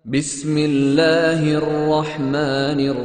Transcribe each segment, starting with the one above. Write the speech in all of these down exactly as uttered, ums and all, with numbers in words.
బిస్మిల్లాహిర్ రహ్మానిర్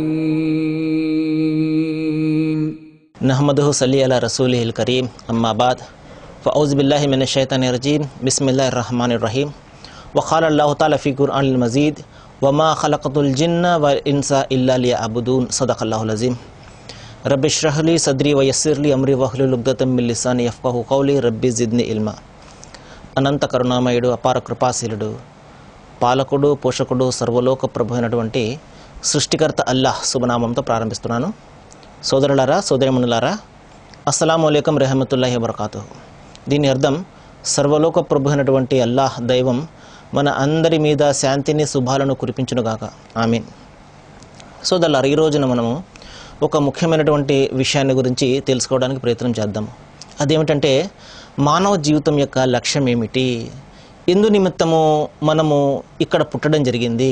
రహీం. నహ్మదుహు సల్లి అలా రసూలిహిల్ కరీం. అమ్మా బాద్. ఫౌజు బిల్లాహి మినష్ షైతానిర్ రజీం. బిస్మిల్లాహిర్ రహ్మానిర్ రహీం. వఖాల అల్లాహు తఆలా ఫీ ఖుర్ఆనిల్ మజీద్ వమా ఖలఖతుల్ జిన్న వల్ ఇన్స ఇల్లా లియఅబుదూన్. సదఖల్లాహుల్ అజీం. రబ్బి ఇష్రహ్ లీ సద్రీ వయస్సిర్ లీ అమ్రీ వహ్లుల్ ఉక్దతం మిన్ లిసానీ యఫ్ఖహు ఖౌలీ. రబ్బి జిద్ని ఇల్మా. అనంత కరుణామయుడు, అపార కృపాశీలుడు, పాలకుడు, పోషకుడు, సర్వలోక ప్రభు అయినటువంటి సృష్టికర్త అల్లాహ్ శుభనామంతో ప్రారంభిస్తున్నాను. సోదరులారా, సోదరిమణులారా, అస్సలాము అలైకుం రహమతుల్లాహి వబరకాతుహు. దీని అర్థం, సర్వలోక ప్రభు అయినటువంటి అల్లాహ్ దైవం మన అందరి మీద శాంతిని, శుభాలను కురిపించునుగాక. ఆమీన్. సోదరులారా, ఈ రోజున మనము ఒక ముఖ్యమైనటువంటి విషయాన్ని గురించి తెలుసుకోవడానికి ప్రయత్నం చేద్దాము. అదేమిటంటే, మానవ జీవితం యొక్క లక్ష్యం ఏమిటి, ఎందు నిమిత్తము మనము ఇక్కడ పుట్టడం జరిగింది,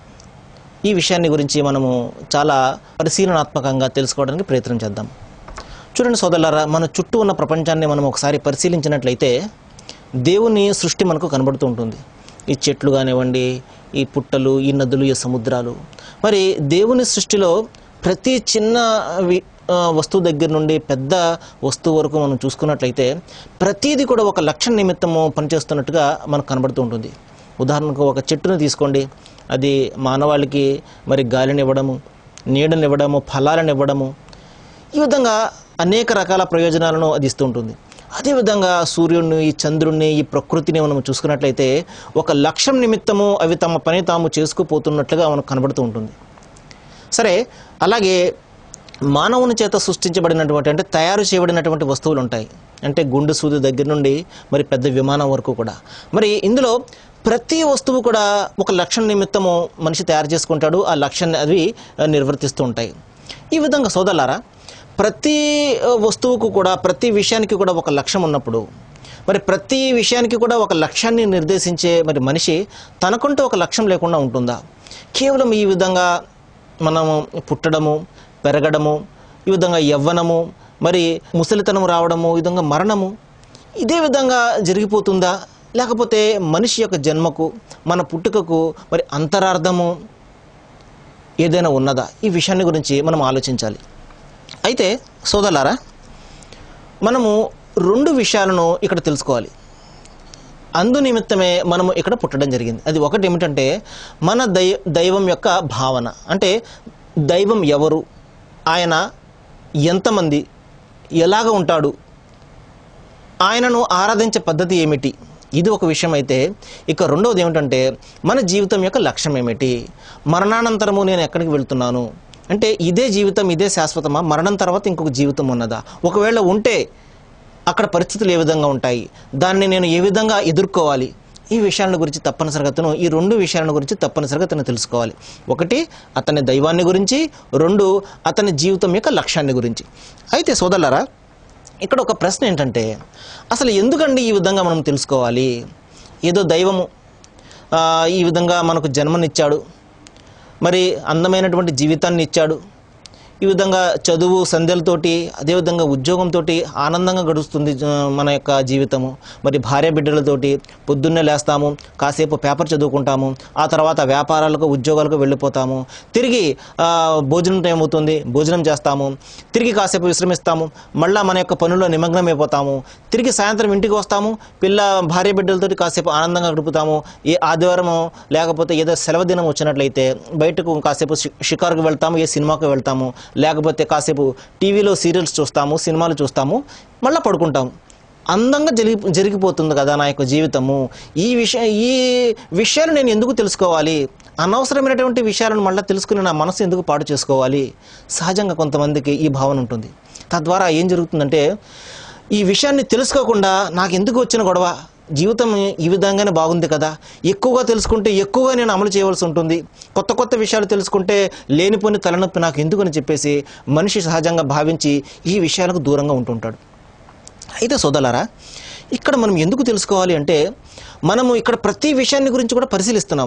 ఈ విషయాన్ని గురించి మనము చాలా పరిశీలనాత్మకంగా తెలుసుకోవడానికి ప్రయత్నం చేద్దాం. చూడండి సోదరులారా, మన చుట్టూ ఉన్న ప్రపంచాన్ని మనం ఒకసారి పరిశీలించినట్లయితే దేవుని సృష్టి మనకు కనబడుతూ ఉంటుంది. ఈ చెట్లు కానివ్వండి, ఈ పుట్టలు, ఈ నదులు, ఈ సముద్రాలు. మరి దేవుని సృష్టిలో ప్రతి చిన్న వస్తువు దగ్గర నుండి పెద్ద వస్తువు వరకు మనం చూసుకున్నట్లయితే ప్రతిదీ కూడా ఒక లక్ష్యం నిమిత్తము పనిచేస్తున్నట్టుగా మనకు కనబడుతూ ఉంటుంది. ఉదాహరణకు ఒక చెట్టును తీసుకోండి, అది మానవాళికి మరి గాలిని ఇవ్వడము, నీడని ఇవ్వడము, ఫలాలను ఇవ్వడము, ఈ విధంగా అనేక రకాల ప్రయోజనాలను అది ఇస్తూ ఉంటుంది. అదేవిధంగా సూర్యుడిని, ఈ చంద్రుడిని, ఈ ప్రకృతిని మనం చూసుకున్నట్లయితే ఒక లక్ష్యం నిమిత్తము అవి తమ పని తాము చేసుకుపోతున్నట్లుగా మనకు కనబడుతూ ఉంటుంది. సరే, అలాగే మానవుని చేత సృష్టించబడినటువంటి, అంటే తయారు చేయబడినటువంటి వస్తువులు ఉంటాయి. అంటే గుండు సూది దగ్గర నుండి మరి పెద్ద విమానం వరకు కూడా. మరి ఇందులో ప్రతి వస్తువు కూడా ఒక లక్ష్యం నిమిత్తము మనిషి తయారు చేసుకుంటాడు, ఆ లక్ష్యాన్ని అవి నిర్వర్తిస్తూ ఉంటాయి. ఈ విధంగా సోదరులారా, ప్రతి వస్తువుకు కూడా, ప్రతి విషయానికి కూడా ఒక లక్ష్యం ఉన్నప్పుడు, మరి ప్రతి విషయానికి కూడా ఒక లక్ష్యాన్ని నిర్దేశించే మరి మనిషి తనకంటూ ఒక లక్ష్యం లేకుండా ఉంటుందా? కేవలం ఈ విధంగా మనము పుట్టడము, పెరగడము, ఈ విధంగా యవ్వనము, మరి ముసలితనం రావడము, ఈ విధంగా మరణము, ఇదే విధంగా జరిగిపోతుందా? లేకపోతే మనిషి యొక్క జన్మకు, మన పుట్టుకకు మరి అంతరార్థము ఏదైనా ఉన్నదా? ఈ విషయాన్ని గురించి మనం ఆలోచించాలి. అయితే సోదరులారా, మనము రెండు విషయాలను ఇక్కడ తెలుసుకోవాలి. అందు నిమిత్తమే మనము ఇక్కడ పుట్టడం జరిగింది. అది ఒకటి ఏమిటంటే, మన దై దైవం యొక్క భావన. అంటే దైవం ఎవరు, ఆయన ఎంతమంది, ఎలాగ ఉంటాడు, ఆయనను ఆరాధించే పద్ధతి ఏమిటి, ఇది ఒక విషయం అయితే, ఇక రెండవది ఏమిటంటే మన జీవితం యొక్క లక్ష్యం ఏమిటి, మరణానంతరము నేను ఎక్కడికి వెళ్తున్నాను, అంటే ఇదే జీవితం, ఇదే శాశ్వతమా, మరణం తర్వాత ఇంకొక జీవితం ఉన్నదా, ఒకవేళ ఉంటే అక్కడ పరిస్థితులు ఏ విధంగా ఉంటాయి, దాన్ని నేను ఏ విధంగా ఎదుర్కోవాలి, ఈ విషయాల గురించి తప్పనిసరిగా అతను ఈ రెండు విషయాల గురించి తప్పనిసరిగా అతను తెలుసుకోవాలి. ఒకటి అతని దైవాన్ని గురించి, రెండు అతని జీవితం యొక్క లక్ష్యాన్ని గురించి. అయితే సోదరులారా, ఇక్కడ ఒక ప్రశ్న ఏంటంటే, అసలు ఎందుకండి ఈ విధంగా మనం తెలుసుకోవాలి? ఏదో దైవము ఈ విధంగా మనకు జన్మనిచ్చాడు, మరి అందమైనటువంటి జీవితాన్ని ఇచ్చాడు, ఈ విధంగా చదువు సంధ్యలతోటి, అదేవిధంగా ఉద్యోగంతో ఆనందంగా గడుస్తుంది మన యొక్క జీవితము. మరి భార్య బిడ్డలతోటి పొద్దున్నే లేస్తాము, కాసేపు పేపర్ చదువుకుంటాము, ఆ తర్వాత వ్యాపారాలకు, ఉద్యోగాలకు వెళ్ళిపోతాము, తిరిగి భోజనం టైం అవుతుంది, భోజనం చేస్తాము, తిరిగి కాసేపు విశ్రమిస్తాము, మళ్ళీ మన యొక్క పనుల్లో నిమగ్నమైపోతాము, తిరిగి సాయంత్రం ఇంటికి వస్తాము, పిల్ల భార్య బిడ్డలతోటి కాసేపు ఆనందంగా గడుపుతాము. ఏ ఆదివారము లేకపోతే ఏదో సెలవు దినం వచ్చినట్లయితే బయటకు కాసేపు షికారుకు వెళ్తాము, ఏ సినిమాకు వెళ్తాము, లేకపోతే కాసేపు టీవీలో సీరియల్స్ చూస్తాము, సినిమాలు చూస్తాము, మళ్ళీ పడుకుంటాము. అందంగా జరిగి జరిగిపోతుంది కదా నా యొక్క జీవితము. ఈ విషయం ఈ విషయాలు నేను ఎందుకు తెలుసుకోవాలి? అనవసరమైనటువంటి విషయాలను మళ్ళీ తెలుసుకుని నా మనసు ఎందుకు పాడు చేసుకోవాలి? సహజంగా కొంతమందికి ఈ భావన ఉంటుంది. తద్వారా ఏం జరుగుతుందంటే, ఈ విషయాన్ని తెలుసుకోకుండా నాకు ఎందుకు వచ్చిన గొడవ, జీవితం ఈ విధంగానే బాగుంది కదా, ఎక్కువగా తెలుసుకుంటే ఎక్కువగా నేను అమలు చేయవలసి ఉంటుంది, కొత్త కొత్త విషయాలు తెలుసుకుంటే లేనిపోని తలనొప్పి నాకు ఎందుకు అని చెప్పేసి మనిషి సహజంగా భావించి ఈ విషయాలకు దూరంగా ఉంటుంటాడు. అయితే సోదరులారా, ఇక్కడ మనం ఎందుకు తెలుసుకోవాలి అంటే, మనము ఇక్కడ ప్రతి విషయాన్ని గురించి కూడా పరిశీలిస్తున్నాం.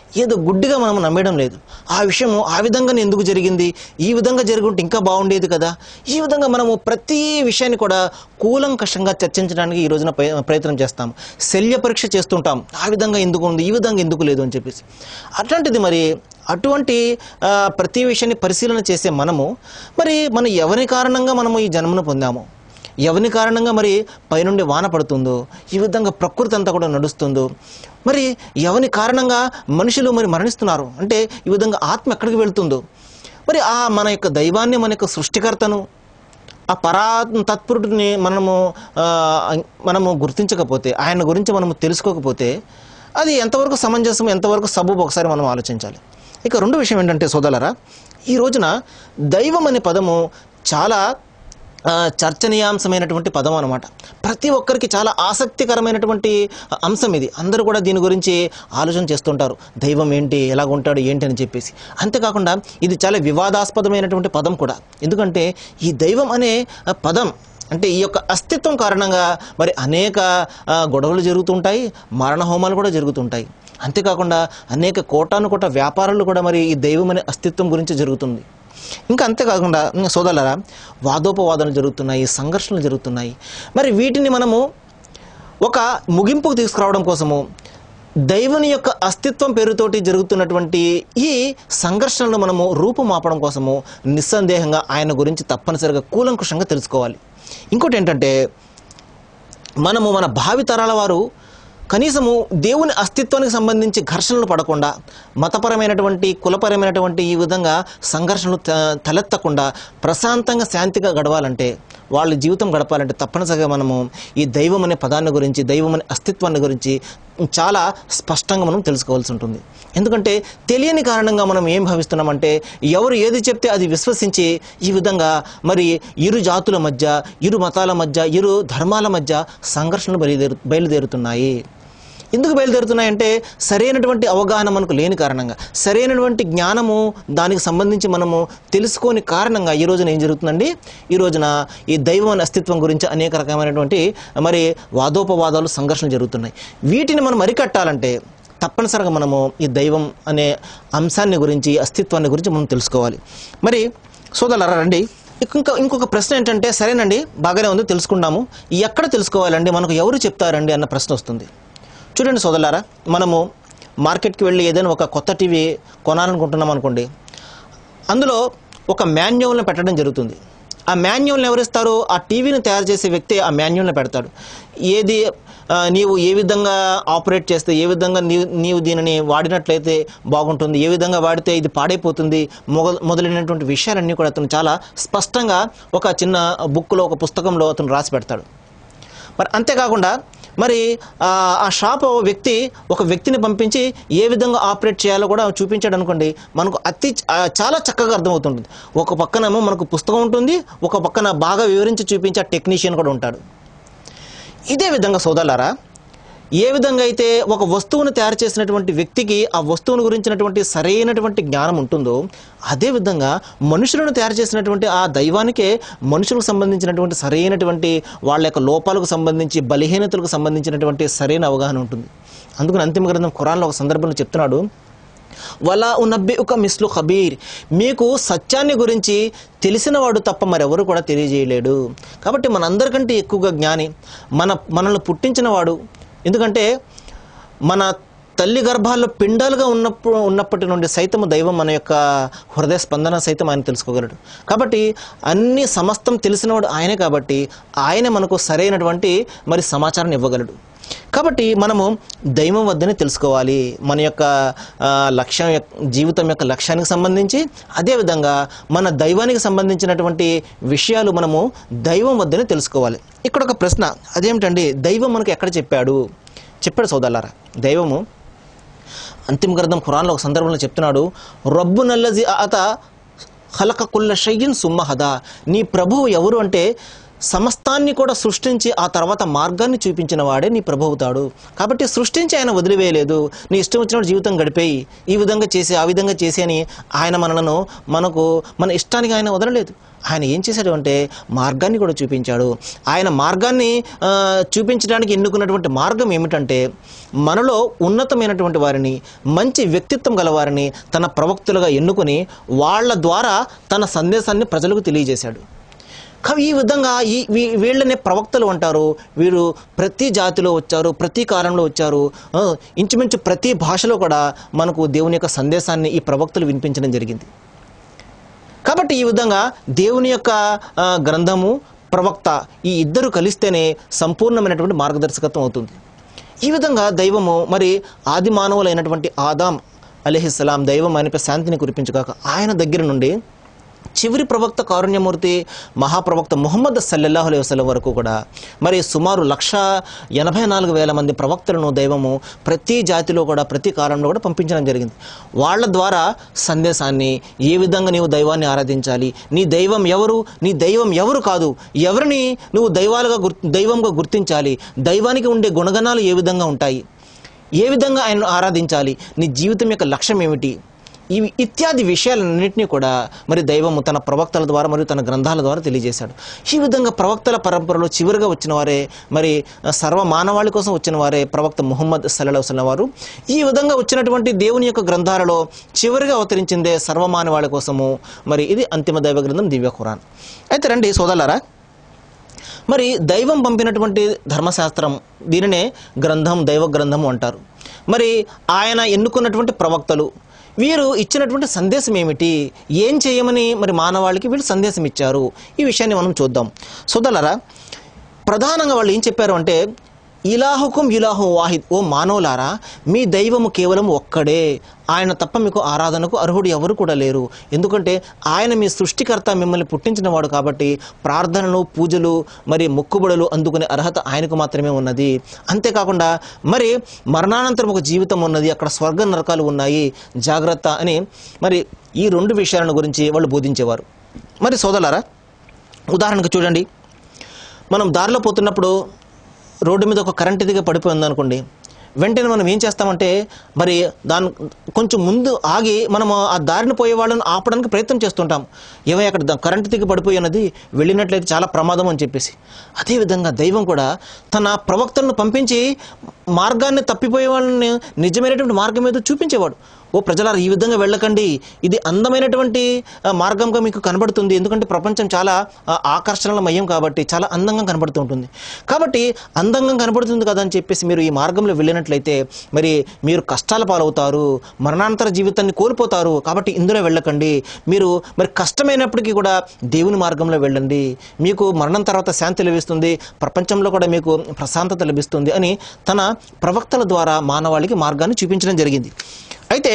ఏదో గుడ్డిగా మనం నమ్మేయడం లేదు. ఆ విషయము ఆ విధంగానే ఎందుకు జరిగింది, ఈ విధంగా జరుగుంటే ఇంకా బాగుండేది కదా, ఈ విధంగా మనము ప్రతి విషయాన్ని కూడా కూలంకషంగా చర్చించడానికి ఈ రోజున ప్రయత్నం చేస్తాం. శల్య పరీక్ష చేస్తుంటాం, ఆ విధంగా ఎందుకు ఉంది, ఈ విధంగా ఎందుకు లేదు అని చెప్పేసి. అట్లాంటిది మరి అటువంటి ప్రతి విషయాన్ని పరిశీలన చేసే మనము మరి మన ఎవరి కారణంగా మనము ఈ జన్మను పొందాము, ఎవరి కారణంగా మరి పైనుండి వాన పడుతుందో, ఈ విధంగా ప్రకృతి అంతా కూడా నడుస్తుందో, మరి ఎవరి కారణంగా మనుషులు మరి మరణిస్తున్నారు అంటే ఈ విధంగా ఆత్మ ఎక్కడికి వెళ్తుందో, మరి ఆ మన యొక్క దైవాన్ని, మన యొక్క సృష్టికర్తను, ఆ పరా తత్పురుడిని మనము మనము గుర్తించకపోతే, ఆయన గురించి మనము తెలుసుకోకపోతే అది ఎంతవరకు సమంజసం, ఎంతవరకు సబబు ఒకసారి మనం ఆలోచించాలి. ఇక రెండో విషయం ఏంటంటే సోదరులారా, ఈ రోజున దైవం అనే పదము చాలా చర్చనీయాంశమైనటువంటి పదం అన్నమాట. ప్రతి ఒక్కరికి చాలా ఆసక్తికరమైనటువంటి అంశం ఇది. అందరూ కూడా దీని గురించి ఆలోచన చేస్తుంటారు, దైవం ఏంటి, ఎలాగుంటాడు ఏంటి అని చెప్పేసి. అంతేకాకుండా ఇది చాలా వివాదాస్పదమైనటువంటి పదం కూడా. ఎందుకంటే ఈ దైవం అనే పదం అంటే ఈ యొక్క అస్తిత్వం కారణంగా మరి అనేక గొడవలు జరుగుతుంటాయి, మరణ హోమాలు కూడా జరుగుతుంటాయి. అంతేకాకుండా అనేక కోటాను కోట వ్యాపారాలు కూడా మరి ఈ దైవం అనే అస్తిత్వం గురించి జరుగుతుంది. ఇంకా అంతేకాకుండా సోదరులారా, వాదోపవాదాలు జరుగుతున్నాయి, సంఘర్షణలు జరుగుతున్నాయి. మరి వీటిని మనము ఒక ముగింపుకు తీసుకురావడం కోసము దైవుని యొక్క అస్తిత్వం పేరుతోటి జరుగుతున్నటువంటి ఈ సంఘర్షణలు మనము రూపుమాపడం కోసము నిస్సందేహంగా ఆయన గురించి తప్పనిసరిగా కూలంకుషంగా తెలుసుకోవాలి. ఇంకోటి ఏంటంటే, మనము మన భావితరాల వారు కనీసము దేవుని అస్తిత్వానికి సంబంధించి ఘర్షణలు పడకుండా, మతపరమైనటువంటి కులపరమైనటువంటి ఈ విధంగా సంఘర్షణలు తలెత్తకుండా ప్రశాంతంగా శాంతిగా గడవాలంటే, వాళ్ళ జీవితం గడపాలంటే తప్పనిసరిగా మనము ఈ దైవం అనే పదాన్ని గురించి, దైవం అనే అస్తిత్వాన్ని గురించి చాలా స్పష్టంగా మనం తెలుసుకోవాల్సి ఉంటుంది. ఎందుకంటే తెలియని కారణంగా మనం ఏం భావిస్తున్నామంటే, ఎవరు ఏది చెప్తే అది విశ్వసించి ఈ విధంగా మరి ఇరు జాతుల మధ్య, ఇరు మతాల మధ్య, ఇరు ధర్మాల మధ్య సంఘర్షణలు బయలుదేరు బయలుదేరుతున్నాయి ఎందుకు బయలుదేరుతున్నాయంటే, సరైనటువంటి అవగాహన మనకు లేని కారణంగా, సరైనటువంటి జ్ఞానము దానికి సంబంధించి మనము తెలుసుకోని కారణంగా ఈ రోజున ఏం జరుగుతుందండి, ఈ రోజున ఈ దైవం అనే అస్తిత్వం గురించి అనేక రకమైనటువంటి మరి వాదోపవాదాలు, సంఘర్షణలు జరుగుతున్నాయి. వీటిని మనం అరికట్టాలంటే తప్పనిసరిగా మనము ఈ దైవం అనే అంశాన్ని గురించి, అస్తిత్వాన్ని గురించి మనం తెలుసుకోవాలి. మరి సోదరులారా రండి, ఇంకా ఇంకొక ప్రశ్న ఏంటంటే, సరేనండి బాగానే ఉంది తెలుసుకున్నాము, ఎక్కడ తెలుసుకోవాలండి, మనకు ఎవరు చెప్తారండి అన్న ప్రశ్న వస్తుంది. చూడండి సోదరులారా, మనము మార్కెట్కి వెళ్ళి ఏదైనా ఒక కొత్త టీవీ కొనాలనుకుంటున్నాం అనుకోండి, అందులో ఒక మాన్యువల్ని పెట్టడం జరుగుతుంది. ఆ మాన్యువల్ని ఎవరిస్తారు, ఆ టీవీని తయారు చేసే వ్యక్తి ఆ మాన్యువల్ని పెడతాడు. ఏది నీవు ఏ విధంగా ఆపరేట్ చేస్తే, ఏ విధంగా నీవు నీవు దీనిని వాడినట్లయితే బాగుంటుంది, ఏ విధంగా వాడితే ఇది పాడైపోతుంది, మొగ మొదలైనటువంటి విషయాలన్నీ కూడా అతను చాలా స్పష్టంగా ఒక చిన్న బుక్లో, ఒక పుస్తకంలో అతను రాసి పెడతాడు. మరి అంతేకాకుండా మరి ఆ షాప్ వ్యక్తి ఒక వ్యక్తిని పంపించి ఏ విధంగా ఆపరేట్ చేయాలో కూడా చూపించాడు అనుకోండి, మనకు అతి చాలా చక్కగా అర్థమవుతుంది. ఒక పక్కనేమో మనకు పుస్తకం ఉంటుంది, ఒక పక్కన బాగా వివరించి చూపించే టెక్నీషియన్ కూడా ఉంటాడు. ఇదే విధంగా సోదరులారా, ఏ విధంగా అయితే ఒక వస్తువును తయారు చేసినటువంటి వ్యక్తికి ఆ వస్తువును గురించినటువంటి సరైనటువంటి జ్ఞానం ఉంటుందో, అదేవిధంగా మనుషులను తయారు చేసినటువంటి ఆ దైవానికే మనుషులకు సంబంధించినటువంటి సరైనటువంటి వాళ్ళ యొక్క లోపాలకు సంబంధించి, బలహీనతలకు సంబంధించినటువంటి సరైన అవగాహన ఉంటుంది. అందుకని అంతిమ గ్రంథం ఖురాన్లో ఒక సందర్భంలో చెప్తున్నాడు, వలా ఉన్నబ్బి ఒక మిస్లు ఖబీర్, మీకు సత్యాన్ని గురించి తెలిసినవాడు తప్ప మరెవరు కూడా తెలియజేయలేడు. కాబట్టి మనందరికంటే ఎక్కువగా జ్ఞాని మన మనల్ని పుట్టించినవాడు. ఎందుకంటే మన తల్లి గర్భాల్లో పిండాలుగా ఉన్నప్పుడు ఉన్నప్పటి నుండి సైతము దైవం మన యొక్క హృదయ స్పందన సైతం ఆయన తెలుసుకోగలడు. కాబట్టి అన్ని సమస్తం తెలిసినవాడు ఆయనే, కాబట్టి ఆయనే మనకు సరైనటువంటి మరి సమాచారాన్ని ఇవ్వగలడు. కాబట్టి మనము దైవం వద్దనే తెలుసుకోవాలి మన యొక్క లక్ష్యం, జీవితం యొక్క లక్ష్యానికి సంబంధించి. అదేవిధంగా మన దైవానికి సంబంధించినటువంటి విషయాలు మనము దైవం వద్దనే తెలుసుకోవాలి. ఇక్కడ ఒక ప్రశ్న, అదేమిటండి, దైవం మనకు ఎక్కడ చెప్పాడు? చెప్పాడు సోదరులారా, దైవము అంతిమ గ్రంథం ఖురాన్లో ఒక సందర్భంలో చెప్తున్నాడు, రబ్బునల్లజీ అత ఖలక కుల్ల షైయిన్ సుమ్మ హదా. నీ ప్రభువు ఎవరు అంటే సమస్తాన్ని కూడా సృష్టించి ఆ తర్వాత మార్గాన్ని చూపించిన వాడే నీ ప్రభు అవుతాడు. కాబట్టి సృష్టించి ఆయన వదిలివేయలేదు. నీ ఇష్టం వచ్చినట్టు జీవితం గడిపేయి, ఈ విధంగా చేసి ఆ విధంగా చేసి అని ఆయన మనలను మనకు మన ఇష్టానికి ఆయన వదలలేదు. ఆయన ఏం చేశాడు అంటే మార్గాన్ని కూడా చూపించాడు. ఆయన మార్గాన్ని చూపించడానికి ఎన్నుకున్నటువంటి మార్గం ఏమిటంటే మనలో ఉన్నతమైనటువంటి వారిని, మంచి వ్యక్తిత్వం గలవారిని తన ప్రవక్తలుగా ఎన్నుకొని వాళ్ళ ద్వారా తన సందేశాన్ని ప్రజలకు తెలియజేశాడు. ఈ విధంగా ఈ వీళ్ళనే ప్రవక్తలు అంటారు. వీరు ప్రతి జాతిలో వచ్చారు, ప్రతి కాలంలో వచ్చారు, ఇంచుమించు ప్రతి భాషలో కూడా మనకు దేవుని యొక్క సందేశాన్ని ఈ ప్రవక్తలు వినిపించడం జరిగింది. కాబట్టి ఈ విధంగా దేవుని యొక్క గ్రంథము, ప్రవక్త ఈ ఇద్దరు కలిస్తేనే సంపూర్ణమైనటువంటి మార్గదర్శకత్వం అవుతుంది. ఈ విధంగా దైవము మరి ఆది మానవులైనటువంటి ఆదాం అలైహిస్సలాం దైవం ఆయనపై శాంతిని కురిపించుగాక ఆయన దగ్గర నుండి చివరి ప్రవక్త కారుణ్యమూర్తి మహాప్రవక్త ముహమ్మద్ సల్లల్లాహు అలైహి వసల్లం వరకు కూడా మరి సుమారు లక్ష ఎనభై నాలుగు వేల మంది ప్రవక్తలను దైవము ప్రతి జాతిలో కూడా ప్రతి కాలంలో కూడా పంపించడం జరిగింది. వాళ్ళ ద్వారా సందేశాన్ని, ఏ విధంగా నీవు దైవాన్ని ఆరాధించాలి, నీ దైవం ఎవరు, నీ దైవం ఎవరు కాదు, ఎవరిని నువ్వు దైవాలుగా గుర్ దైవంగా గుర్తించాలి, దైవానికి ఉండే గుణగణాలు ఏ విధంగా ఉంటాయి, ఏ విధంగా ఆయనను ఆరాధించాలి, నీ జీవితం యొక్క లక్ష్యం ఏమిటి, ఇవి ఇత్యాది విషయాలన్నింటినీ కూడా మరి దైవము తన ప్రవక్తల ద్వారా మరియు తన గ్రంథాల ద్వారా తెలియజేశాడు. ఈ విధంగా ప్రవక్తల పరంపరలో చివరిగా వచ్చిన వారే మరి సర్వ మానవాళి కోసం వచ్చిన వారే ప్రవక్త ముహమ్మద్ సల్లల్లాహు అలైహి వసల్లం వారు. ఈ విధంగా వచ్చినటువంటి దేవుని యొక్క గ్రంథాలలో చివరిగా అవతరించిందే సర్వమానవాళి కోసము మరి ఇది అంతిమ దైవ గ్రంథం దివ్య ఖురాన్. అయితే రండి సోదరులారా, మరి దైవం పంపినటువంటి ధర్మశాస్త్రం దీనినే గ్రంథం, దైవ గ్రంథము అంటారు. మరి ఆయన ఎన్నుకున్నటువంటి ప్రవక్తలు వీరు ఇచ్చినటువంటి సందేశం ఏమిటి, ఏం చేయమని మరి మానవాళికి వీళ్ళు సందేశం ఇచ్చారు, ఈ విషయాన్ని మనం చూద్దాం. సోదరులారా, ప్రధానంగా వాళ్ళు ఏం చెప్పారు అంటే ఇలాహుకుం ఇలాహు వాహిద్, ఓ మానవులారా మీ దైవము కేవలం ఒక్కడే, ఆయన తప్ప మీకు ఆరాధనకు అర్హుడు ఎవరు కూడా లేరు. ఎందుకంటే ఆయన మీ సృష్టికర్త, మిమ్మల్ని పుట్టించినవాడు కాబట్టి ప్రార్థనలు, పూజలు మరి మొక్కుబడులు అందుకునే అర్హత ఆయనకు మాత్రమే ఉన్నది. అంతేకాకుండా మరి మరణానంతరం ఒక జీవితం ఉన్నది, అక్కడ స్వర్గ నరకాలు ఉన్నాయి, జాగ్రత్త అని మరి ఈ రెండు విషయాలను గురించి వాళ్ళు బోధించేవారు. మరి సోదరులారా, ఉదాహరణకు చూడండి, మనం దారిలో పోతున్నప్పుడు రోడ్డు మీద ఒక కరెంటు తీగ పడిపోయింది అనుకోండి, వెంటనే మనం ఏం చేస్తామంటే మరి దాని కొంచెం ముందు ఆగి మనము ఆ దారిని పోయే వాళ్ళని ఆపడానికి ప్రయత్నం చేస్తుంటాం. ఏమై అక్కడ కరెంటు తీగ పడిపోయి ఉన్నది, వెళ్ళినట్లయితే చాలా ప్రమాదం అని చెప్పేసి. అదేవిధంగా దైవం కూడా తన ప్రవక్తలను పంపించి మార్గాన్ని తప్పిపోయే వాళ్ళని నిజమైనటువంటి మార్గం ఏదో చూపించేవాడు. ఓ ప్రజలారా, ఈ విధంగా వెళ్ళకండి, ఇది అందమైనటువంటి మార్గంగా మీకు కనబడుతుంది, ఎందుకంటే ప్రపంచం చాలా ఆకర్షణల మయం కాబట్టి చాలా అందంగా కనబడుతూ ఉంటుంది. కాబట్టి అందంగా కనబడుతుంది కదా అని చెప్పేసి మీరు ఈ మార్గంలో వెళ్ళినట్లయితే మరి మీరు కష్టాల పాలవుతారు, మరణాంతర జీవితాన్ని కోల్పోతారు. కాబట్టి ఇందులో వెళ్ళకండి, మీరు మరి కష్టమైనప్పటికీ కూడా దేవుని మార్గంలో వెళ్ళండి, మీకు మరణం తర్వాత శాంతి లభిస్తుంది, ప్రపంచంలో కూడా మీకు ప్రశాంతత లభిస్తుంది అని తన ప్రవక్తల ద్వారా మానవాళికి మార్గాన్ని చూపించడం జరిగింది. అయితే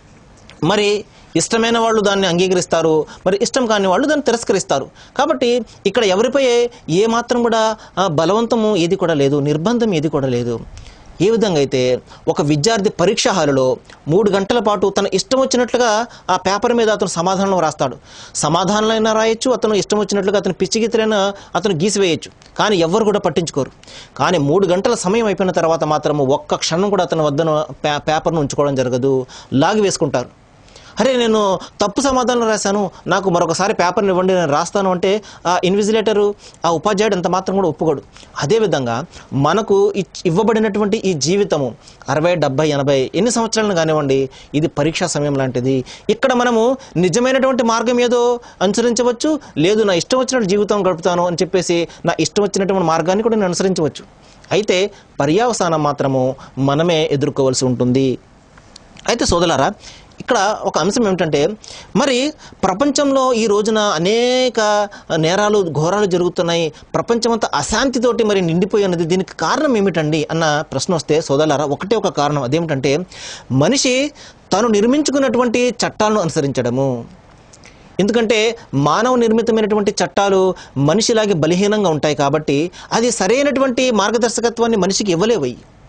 మరి ఇష్టమైన వాళ్ళు దాన్ని అంగీకరిస్తారు, మరి ఇష్టం కాని వాళ్ళు దాన్ని తిరస్కరిస్తారు. కాబట్టి ఇక్కడ ఎవరిపై ఏ మాత్రం కూడా బలవంతము ఏది కూడా లేదు, నిర్బంధం ఏది కూడా లేదు. ఏ విధంగా అయితే ఒక విద్యార్థి పరీక్ష హాలులో మూడు గంటల పాటు తన ఇష్టం వచ్చినట్లుగా ఆ పేపర్ మీద అతను సమాధానం రాస్తాడు. సమాధానాలైనా రాయొచ్చు, అతను ఇష్టం వచ్చినట్లుగా అతను పిచ్చిగీతలైనా అతను గీసివేయచ్చు, కానీ ఎవ్వరు కూడా పట్టించుకోరు. కానీ మూడు గంటల సమయం అయిపోయిన తర్వాత మాత్రము ఒక్క క్షణం కూడా అతని వద్దను పే పేపర్ను ఉంచుకోవడం జరగదు, లాగి వేసుకుంటారు. అరే నేను తప్పు సమాధానం రాశాను, నాకు మరొకసారి పేపర్ని ఇవ్వండి, నేను రాస్తాను అంటే ఆ ఇన్విజిలేటరు, ఆ ఉపాధ్యాయుడు ఎంత మాత్రం కూడా ఒప్పుకోడు. అదేవిధంగా మనకు ఇవ్వబడినటువంటి ఈ జీవితము అరవై డెబ్బై ఎనభై ఎన్ని సంవత్సరాలను కానివ్వండి, ఇది పరీక్షా సమయం లాంటిది. ఇక్కడ మనము నిజమైనటువంటి మార్గం ఏదో అనుసరించవచ్చు, లేదు నా ఇష్టం వచ్చినట్టు జీవితం గడుపుతాను అని చెప్పేసి నా ఇష్టం వచ్చినటువంటి మార్గాన్ని కూడా నేను అనుసరించవచ్చు. అయితే పర్యావసానం మాత్రము మనమే ఎదుర్కోవాల్సి ఉంటుంది. అయితే సోదరులారా, ఇక్కడ ఒక అంశం ఏమిటంటే మరి ప్రపంచంలో ఈ రోజున అనేక నేరాలు, ఘోరాలు జరుగుతున్నాయి, ప్రపంచమంతా అశాంతితోటి మరి నిండిపోయి ఉన్నది. దీనికి కారణం ఏమిటండి అన్న ప్రశ్న వస్తే సోదరులారా, ఒకటే ఒక కారణం, అదేమిటంటే మనిషి తాను నిర్మించుకున్నటువంటి చట్టాలను అనుసరించడము. ఎందుకంటే మానవ నిర్మితమైనటువంటి చట్టాలు మనిషిలాగే బలహీనంగా ఉంటాయి కాబట్టి అది సరైనటువంటి మార్గదర్శకత్వాన్ని మనిషికి ఇవ్వలేవయి.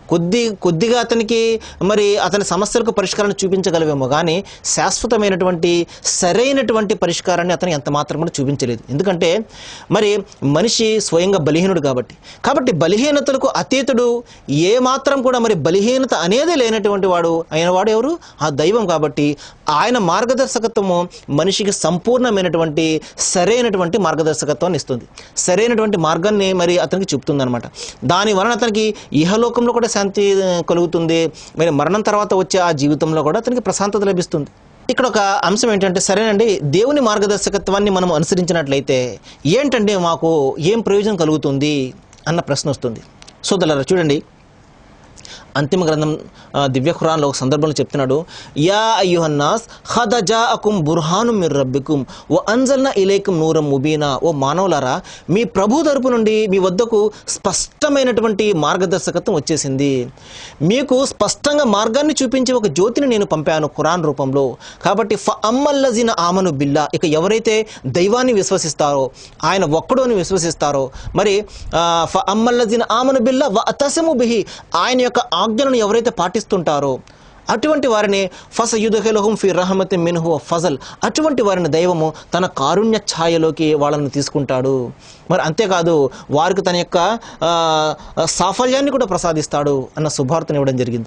కొద్ది కొద్దిగా అతనికి మరి అతని సమస్యలకు పరిష్కారాన్ని చూపించగలవేమో కానీ శాశ్వతమైనటువంటి సరైనటువంటి పరిష్కారాన్ని అతను ఎంత మాత్రం కూడా చూపించలేదు. ఎందుకంటే మరి మనిషి స్వయంగా బలహీనుడు కాబట్టి కాబట్టి బలహీనతలకు అతీతుడు ఏ మాత్రం కూడా మరి బలహీనత అనేది లేనటువంటి వాడు అయిన వాడు ఎవరు? ఆ దైవం. కాబట్టి ఆయన మార్గదర్శకత్వము మనిషికి సంపూర్ణమైనటువంటి సరైనటువంటి మార్గదర్శకత్వాన్ని ఇస్తుంది, సరైనటువంటి మార్గాన్ని మరి అతనికి చెప్తుంది అనమాట. దాని వలన అతనికి ఇహలోకంలో కూడా శాంతి కలుగుతుంది, మరి మరణం తర్వాత వచ్చే ఆ జీవితంలో కూడా అతనికి ప్రశాంతత లభిస్తుంది. ఇక్కడ ఒక అంశం ఏంటంటే, సరేనండి దేవుని మార్గదర్శకత్వాన్ని మనం అనుసరించినట్లయితే ఏంటంటే మాకు ఏం ప్రయోజనం కలుగుతుంది అన్న ప్రశ్న వస్తుంది. సోదరులారా చూడండి, అంతిమ గ్రంథం దివ్య ఖురాన్లో ఒక సందర్భంలో చెప్తున్నాడు, యా అయ్యుహన్నాస్ ఖద్ జాఅకుం బుర్హానుం మిర్ రబ్బికుం వ అన్జల్నా ఇలైకుం నూరం ముబీనా. ఓ మానవులారా, మీ ప్రభు తరపు నుండి మీ వద్దకు స్పష్టమైనటువంటి మార్గదర్శకత్వం వచ్చేసింది. మీకు స్పష్టంగా మార్గాన్ని చూపించే ఒక జ్యోతిని నేను పంపాను ఖురాన్ రూపంలో. కాబట్టి ఫ అమ్మల్లజిన ఆమను బిల్లా, ఇక ఎవరైతే దైవాన్ని విశ్వసిస్తారో, ఆయన ఒక్కడు అని విశ్వసిస్తారో, మరి ఫ అమ్మల్లజిన ఆమను బిల్లా వ అతసిము బిహి, ఆయన యొక్క ఆజ్ఞలను ఎవరైతే పాటిస్తుంటారో అటువంటి వారిని ఫసయుద్ఖిలుహుం ఫీ రహమతిన్ మిన్హు ఫజల్, అటువంటి వారిని దైవము తన కారుణ్య ఛాయలోకి వాళ్ళని తీసుకుంటాడు. మరి అంతేకాదు వారికి తన యొక్క సాఫల్యాన్ని కూడా ప్రసాదిస్తాడు అన్న శుభార్తను ఇవ్వడం జరిగింది.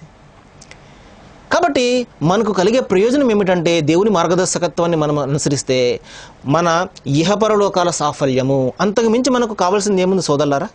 కాబట్టి మనకు కలిగే ప్రయోజనం ఏమిటంటే, దేవుని మార్గదర్శకత్వాన్ని మనం అనుసరిస్తే మన ఇహపరలోకాల సాఫల్యము, అంతకు మించి మనకు కావాల్సింది ఏముంది సోదరులారా?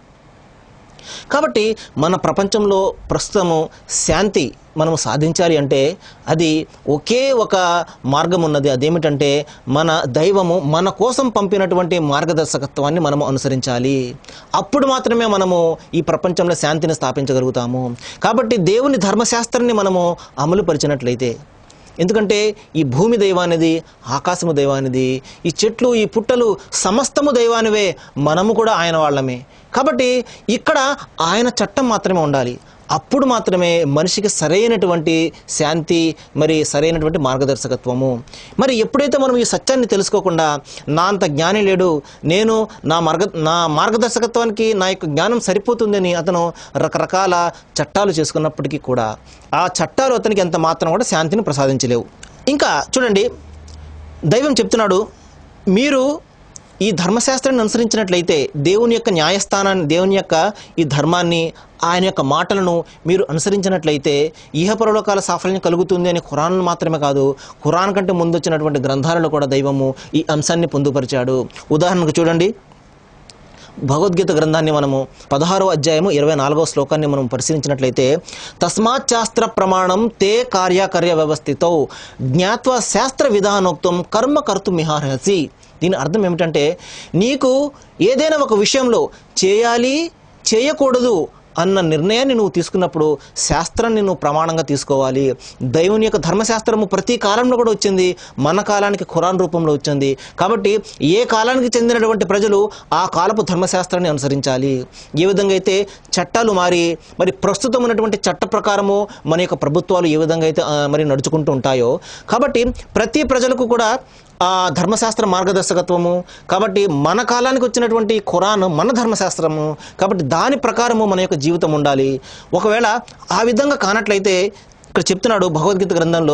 కాబట్టి మన ప్రపంచంలో ప్రస్తుతము శాంతి మనము సాధించాలి అంటే అది ఒకే ఒక మార్గం ఉన్నది. అదేమిటంటే మన దైవము మన కోసం పంపినటువంటి మార్గదర్శకత్వాన్ని మనము అనుసరించాలి. అప్పుడు మాత్రమే మనము ఈ ప్రపంచంలో శాంతిని స్థాపించగలుగుతాము. కాబట్టి దేవుని ధర్మశాస్త్రాన్ని మనము అమలు పరిచినట్లయితే, ఎందుకంటే ఈ భూమి దైవానిది, ఆకాశము దైవానిది, ఈ చెట్లు ఈ పుట్టలు సమస్తము దైవానివే, మనము కూడా ఆయన వాళ్ళమే. కాబట్టి ఇక్కడ ఆయన చట్టం మాత్రమే ఉండాలి. అప్పుడు మాత్రమే మనిషికి సరైనటువంటి శాంతి, మరి సరైనటువంటి మార్గదర్శకత్వము. మరి ఎప్పుడైతే మనం ఈ సత్యాన్ని తెలుసుకోకుండా, నా అంత జ్ఞాని లేడు, నేను నా మార్గ నా మార్గదర్శకత్వానికి నా యొక్క జ్ఞానం సరిపోతుందని అతను రకరకాల చట్టాలు చేసుకున్నప్పటికీ కూడా ఆ చట్టాలు అతనికి ఎంత మాత్రం కూడా శాంతిని ప్రసాదించలేవు. ఇంకా చూడండి, దైవం చెప్తున్నాడు, మీరు ఈ ధర్మశాస్త్రాన్ని అనుసరించినట్లయితే, దేవుని యొక్క న్యాయస్థానాన్ని, దేవుని యొక్క ఈ ధర్మాన్ని, ఆయన యొక్క మాటలను మీరు అనుసరించినట్లయితే ఇహపరలోకాల సాఫల్యం కలుగుతుంది అని ఖురాన్ మాత్రమే కాదు, ఖురాన్ కంటే ముందు వచ్చినటువంటి గ్రంథాలలో కూడా దైవము ఈ అంశాన్ని పొందుపరిచాడు. ఉదాహరణకు చూడండి, భగవద్గీత గ్రంథాన్ని మనము పదహారో అధ్యాయము ఇరవై నాలుగవ శ్లోకాన్ని మనం పరిశీలించినట్లయితే, తస్మాత్ శాస్త్ర ప్రమాణం తే కార్యకర్య వ్యవస్థితో జ్ఞాత్వ శాస్త్ర విధానోక్తం కర్మ కర్తు మిహార్హసి. దీని అర్థం ఏమిటంటే, నీకు ఏదైనా ఒక విషయంలో చేయాలి చేయకూడదు అన్న నిర్ణయాన్ని నువ్వు తీసుకున్నప్పుడు శాస్త్రాన్ని నువ్వు ప్రమాణంగా తీసుకోవాలి. దైవుని యొక్క ధర్మశాస్త్రము ప్రతి కాలంలో కూడా వచ్చింది, మన కాలానికి ఖురాన్ రూపంలో వచ్చింది. కాబట్టి ఏ కాలానికి చెందినటువంటి ప్రజలు ఆ కాలపు ధర్మశాస్త్రాన్ని అనుసరించాలి. ఏ విధంగా అయితే చట్టాలు మారి మరి ప్రస్తుతం ఉన్నటువంటి చట్ట ప్రకారము మన యొక్క ప్రభుత్వాలు ఏ విధంగా అయితే మరి నడుచుకుంటూ ఉంటాయో, కాబట్టి ప్రతి ప్రజలకు కూడా ఆ ధర్మశాస్త్ర మార్గదర్శకత్వము. కాబట్టి మన కాలానికి వచ్చినటువంటి ఖురాన్ మన ధర్మశాస్త్రము, కాబట్టి దాని ప్రకారము మన యొక్క జీవితం ఉండాలి. ఒకవేళ ఆ విధంగా కానట్లయితే ఇక్కడ చెప్తున్నాడు భగవద్గీత గ్రంథంలో,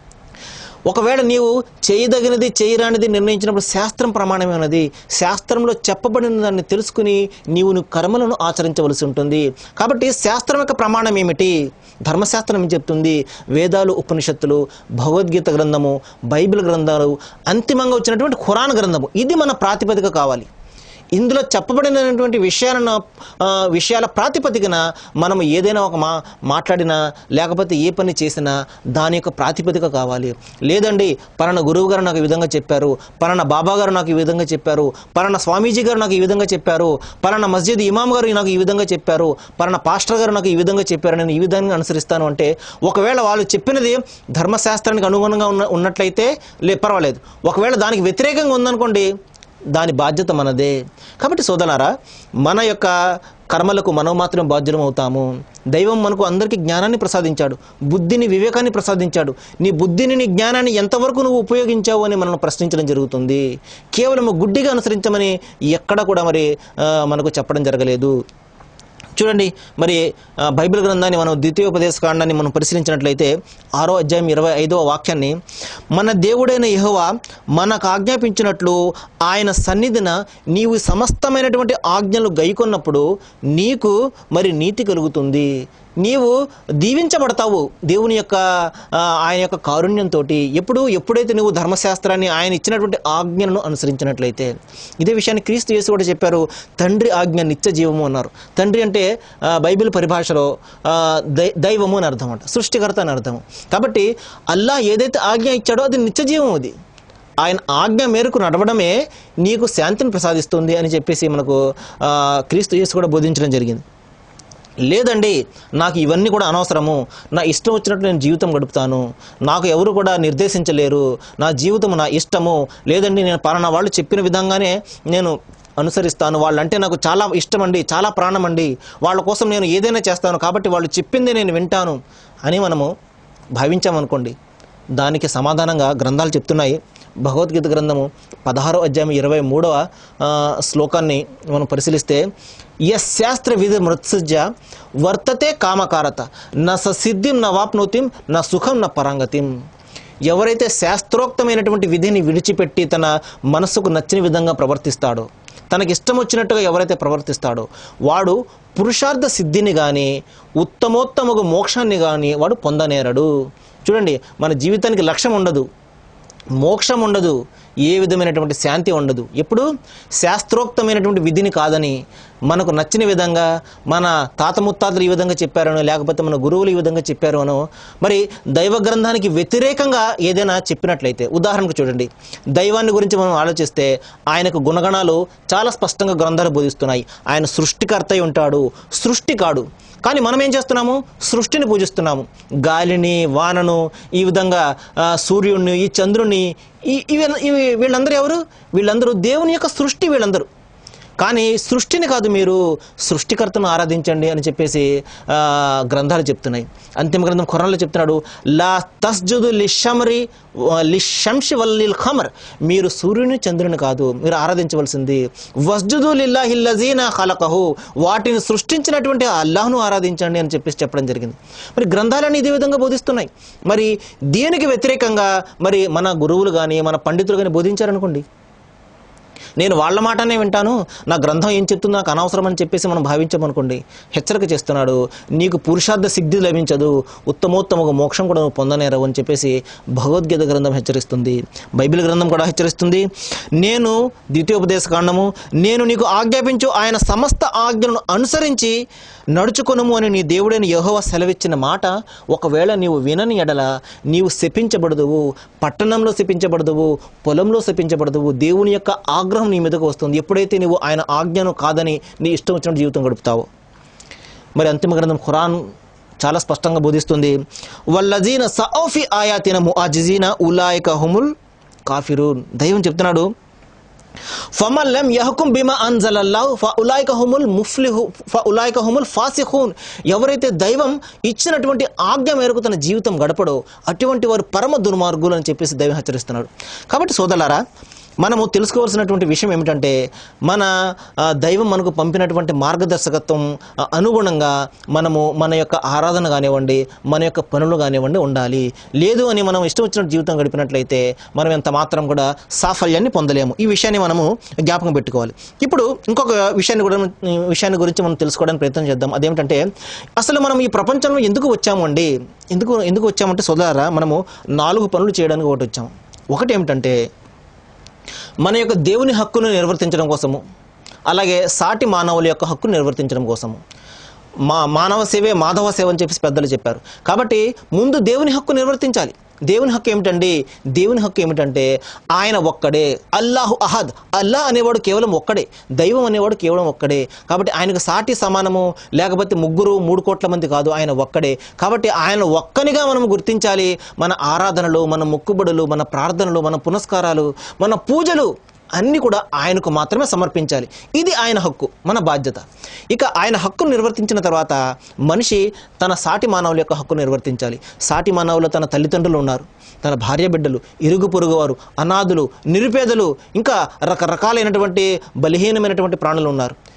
ఒకవేళ నీవు చేయదగినది చేయరానిది నిర్ణయించినప్పుడు శాస్త్రం ప్రమాణమైనది, శాస్త్రంలో చెప్పబడిన దాన్ని తెలుసుకుని నీవు నువ్వు కర్మలను ఆచరించవలసి ఉంటుంది. కాబట్టి శాస్త్రం యొక్క ప్రమాణం ఏమిటి? ధర్మశాస్త్రం ఏం చెప్తుంది? వేదాలు, ఉపనిషత్తులు, భగవద్గీత గ్రంథము, బైబిల్ గ్రంథాలు, అంతిమంగా వచ్చినటువంటి ఖురాన్ గ్రంథము, ఇది మన ప్రాతిపదిక కావాలి. ఇందులో చెప్పబడినటువంటి విషయాలను విషయాల ప్రాతిపదికన మనము ఏదైనా ఒక మా మాట్లాడినా లేకపోతే ఏ పని చేసినా దాని యొక్క ప్రాతిపదిక కావాలి. లేదండి పలానా గురువు గారు నాకు ఈ విధంగా చెప్పారు, పలానా బాబా గారు నాకు ఈ విధంగా చెప్పారు, పలానా స్వామీజీ గారు నాకు ఈ విధంగా చెప్పారు, పలానా మస్జిద్ ఇమాం గారు నాకు ఈ విధంగా చెప్పారు, పలానా పాస్టర్ గారు నాకు ఈ విధంగా చెప్పారు, నేను ఈ విధంగా అనుసరిస్తాను అంటే, ఒకవేళ వాళ్ళు చెప్పినది ధర్మశాస్త్రానికి అనుగుణంగా ఉన్న ఉన్నట్లయితే లే పర్వాలేదు. ఒకవేళ దానికి వ్యతిరేకంగా ఉందనుకోండి, దాని బాధ్యత మనదే. కాబట్టి సోదరులారా, మన యొక్క కర్మలకు మనం మాత్రం బాధ్యులం అవుతాము. దైవం మనకు అందరికీ జ్ఞానాన్ని ప్రసాదించాడు, బుద్ధిని, వివేకాన్ని ప్రసాదించాడు. నీ బుద్ధిని, నీ జ్ఞానాన్ని ఎంతవరకు నువ్వు ఉపయోగించావు అని మనల్ని ప్రశ్నించడం జరుగుతుంది. కేవలం గుడ్డిగా అనుసరించమని ఎక్కడ కూడా మరి మనకు చెప్పడం జరగలేదు. చూడండి, మరి బైబిల్ గ్రంథాన్ని మనం ద్వితీయోపదేశ కాండాన్ని మనం పరిశీలించినట్లయితే ఆరో అధ్యాయం ఇరవై ఐదవ వాక్యాన్ని, మన దేవుడైన యెహోవా మనకు ఆజ్ఞాపించినట్లు ఆయన సన్నిధిన నీవు సమస్తమైనటువంటి ఆజ్ఞలు గైకొన్నప్పుడు నీకు మరి నీతి కలుగుతుంది, నీవు దీవించబడతావు దేవుని యొక్క ఆయన యొక్క కారుణ్యంతో. ఎప్పుడు ఎప్పుడైతే నువ్వు ధర్మశాస్త్రాన్ని ఆయన ఇచ్చినటువంటి ఆజ్ఞలను అనుసరించినట్లయితే. ఇదే విషయాన్ని క్రీస్తు యేసు కూడా చెప్పారు, తండ్రి ఆజ్ఞ నిత్య జీవము అన్నారు. తండ్రి అంటే బైబిల్ పరిభాషలో దై దైవము అని అర్థం అంట, సృష్టికర్త అని అర్థం. కాబట్టి అల్లా ఏదైతే ఆజ్ఞ ఇచ్చాడో అది నిత్య జీవం. అది ఆయన ఆజ్ఞ మేరకు నడవడమే నీకు శాంతిని ప్రసాదిస్తుంది అని చెప్పేసి మనకు క్రీస్తు యేసు కూడా బోధించడం జరిగింది. లేదండి, నాకు ఇవన్నీ కూడా అనవసరము, నా ఇష్టం వచ్చినట్టు నేను జీవితం గడుపుతాను, నాకు ఎవరు కూడా నిర్దేశించలేరు, నా జీవితం నా ఇష్టము, లేదండి నేను పలానా వాళ్ళు చెప్పిన విధంగానే నేను అనుసరిస్తాను, వాళ్ళంటే నాకు చాలా ఇష్టం అండి, చాలా ప్రాణం అండి, వాళ్ళ కోసం నేను ఏదైనా చేస్తాను, కాబట్టి వాళ్ళు చెప్పిందే నేను వింటాను అని మనము భావించామనుకోండి, దానికి సమాధానంగా గ్రంథాలు చెప్తున్నాయి. భగవద్గీత గ్రంథము పదహారో అధ్యాయం ఇరవై మూడవ శ్లోకాన్ని మనం పరిశీలిస్తే, యశాస్త్ర విధి మృత్సజ్జ వర్తతే కామకారత న సిద్ధిం న వాప్నోతిం న సుఖం న పరాంగతిం. ఎవరైతే శాస్త్రోక్తమైనటువంటి విధిని విడిచిపెట్టి తన మనస్సుకు నచ్చిన విధంగా ప్రవర్తిస్తాడో, తనకి ఇష్టం వచ్చినట్టుగా ఎవరైతే ప్రవర్తిస్తాడో వాడు పురుషార్థ సిద్ధిని కానీ ఉత్తమోత్తమగు మోక్షాన్ని కానీ వాడు పొందనేరడు. చూడండి, మన జీవితానికి లక్ష్యం ఉండదు, మోక్షం ఉండదు, ఏ విధమైనటువంటి శాంతి ఉండదు. ఎప్పుడు శాస్త్రోక్తమైనటువంటి విధిని కాదని మనకు నచ్చిన విధంగా మన తాత ముత్తాతలు ఈ విధంగా చెప్పారనో, లేకపోతే మన గురువులు ఈ విధంగా చెప్పారు అనో, మరి దైవ గ్రంథానికి వ్యతిరేకంగా ఏదైనా చెప్పినట్లయితే, ఉదాహరణకు చూడండి, దైవాన్ని గురించి మనం ఆలోచిస్తే ఆయనకు గుణగణాలు చాలా స్పష్టంగా గ్రంథాలు బోధిస్తున్నాయి. ఆయన సృష్టికర్త అయి ఉంటాడు, సృష్టి కాడు. కానీ మనం ఏం చేస్తున్నాము? సృష్టిని పూజిస్తున్నాము. గాలిని, వానను, ఈ విధంగా సూర్యుడిని, ఈ చంద్రుని, ఈ ఇవి వీళ్ళందరూ ఎవరు? వీళ్ళందరూ దేవుని యొక్క సృష్టి వీళ్ళందరూ. కానీ సృష్టిని కాదు, మీరు సృష్టికర్తను ఆరాధించండి అని చెప్పేసి గ్రంథాలు చెప్తున్నాయి. అంతిమ గ్రంథం ఖురాన్లో చెప్తున్నాడు, లా తస్జుదు లిషమ్రి లిషంషి వల్లిల్ ఖమర్, మీరు సూర్యుని చంద్రుని కాదు మీరు ఆరాధించవలసింది, వస్జుదు లిల్లాహిల్లజీనా ఖలకహు, వాటిని సృష్టించినటువంటి అల్లాహ్ను ఆరాధించండి అని చెప్పేసి చెప్పడం జరిగింది. మరి గ్రంథాలన్నీ ఇదే విధంగా బోధిస్తున్నాయి. మరి దీనికి వ్యతిరేకంగా మరి మన గురువులు కానీ మన పండితులు కానీ బోధించారనుకోండి, నేను వాళ్ళ మాటనే వింటాను, నా గ్రంథం ఏం చెప్తుందో నాకు అనవసరం అని చెప్పేసి మనం భావించామనుకోండి, హెచ్చరిక చేస్తున్నాడు, నీకు పురుషార్థ సిద్ధి లభించదు, ఉత్తమోత్తమకు మోక్షం కూడా నువ్వు పొందనేరవు అని చెప్పేసి భగవద్గీత గ్రంథం హెచ్చరిస్తుంది. బైబిల్ గ్రంథం కూడా హెచ్చరిస్తుంది. నేను ద్వితీయోపదేశ కాండము, నేను నీకు ఆజ్ఞాపించు ఆయన సమస్త ఆజ్ఞలను అనుసరించి నడుచుకొనుము అని నీ దేవుడైన యెహోవా సెలవిచ్చిన మాట ఒకవేళ నీవు వినని ఎడల నీవు శపించబడదువు, పట్టణంలో శపించబడదువు, పొలంలో శపించబడదువు, దేవుని యొక్క ఆగ్రహం నీ మీదకు వస్తుంది ఎప్పుడైతే నువ్వు ఆయన ఆజ్ఞను కాదని నీ ఇష్టం వచ్చిన జీవితం గడుపుతావు. మరి అంతిమ గ్రంథం ఖురాన్ చాలా స్పష్టంగా బోధిస్తుంది, వల్లజీన సౌఫి ఆయాతిన ముఅజిజీన ఉలాయిక హుముల్ కాఫిరూన్. దైవం చెప్తున్నాడు, ఫమన్ లమ్ యహకుం బిమా అన్జలల్లాహు ఫఉలైక హుముల్ ముఫ్లిహు ఫఉలైక హుముల్ ఫాసిఖూన్. ఎవరైతే దైవం ఇచ్చినటువంటి ఆజ్ఞ మేరకు తన జీవితం గడపడో అటువంటి వారు పరమ దుర్మార్గులు అని చెప్పేసి దైవం హెచ్చరిస్తున్నాడు. కాబట్టి సోదరులారా, మనము తెలుసుకోవాల్సినటువంటి విషయం ఏమిటంటే, మన దైవం మనకు పంపినటువంటి మార్గదర్శకత్వం అనుగుణంగా మనము మన యొక్క ఆరాధన కానివ్వండి, మన యొక్క పనులు కానివ్వండి ఉండాలి. లేదు అని మనం ఇష్టం వచ్చినట్టు జీవితం గడిపినట్లయితే మనం ఎంత మాత్రం కూడా సాఫల్యాన్ని పొందలేము. ఈ విషయాన్ని మనము జ్ఞాపకం పెట్టుకోవాలి. ఇప్పుడు ఇంకొక విషయాన్ని కూడా విషయాన్ని గురించి మనం తెలుసుకోవడానికి ప్రయత్నం చేద్దాం. అదేమిటంటే, అసలు మనం ఈ ప్రపంచంలో ఎందుకు వచ్చాము అండి? ఎందుకు ఎందుకు వచ్చామంటే సోదరా, మనము నాలుగు పనులు చేయడానికి ఒకటి వచ్చాము. ఒకటి ఏమిటంటే, మన యొక్క దేవుని హక్కును నిర్వర్తించడం కోసము, అలాగే సాటి మానవుల యొక్క హక్కును నిర్వర్తించడం కోసము. మా మానవ సేవే మాధవ సేవ అని చెప్పేసి పెద్దలు చెప్పారు. కాబట్టి ముందు దేవుని హక్కు నిర్వర్తించాలి. దేవుని హక్కు ఏమిటండి? దేవుని హక్కు ఏమిటంటే ఆయన ఒక్కడే, అల్లాహు అహద్. అల్లా అనేవాడు కేవలం ఒక్కడే, దైవం అనేవాడు కేవలం ఒక్కడే. కాబట్టి ఆయనకు సాటి సమానము, లేకపోతే ముగ్గురు మూడు కోట్ల మంది కాదు, ఆయన ఒక్కడే. కాబట్టి ఆయన ఒక్కనిగా మనం గుర్తించాలి. మన ఆరాధనలు, మన మొక్కుబడులు, మన ప్రార్థనలు, మన పునస్కారాలు, మన పూజలు అన్నీ కూడా ఆయనకు మాత్రమే సమర్పించాలి. ఇది ఆయన హక్కు, మన బాధ్యత. ఇక ఆయన హక్కును నిర్వర్తించిన తర్వాత మనిషి తన సాటి మానవుల యొక్క హక్కును నిర్వర్తించాలి. సాటి మానవులు తన తల్లిదండ్రులు ఉన్నారు, తన భార్య బిడ్డలు, ఇరుగు పొరుగు వారు, అనాథులు, నిరుపేదలు, ఇంకా రకరకాలైనటువంటి బలహీనమైనటువంటి ప్రాణులు ఉన్నారు.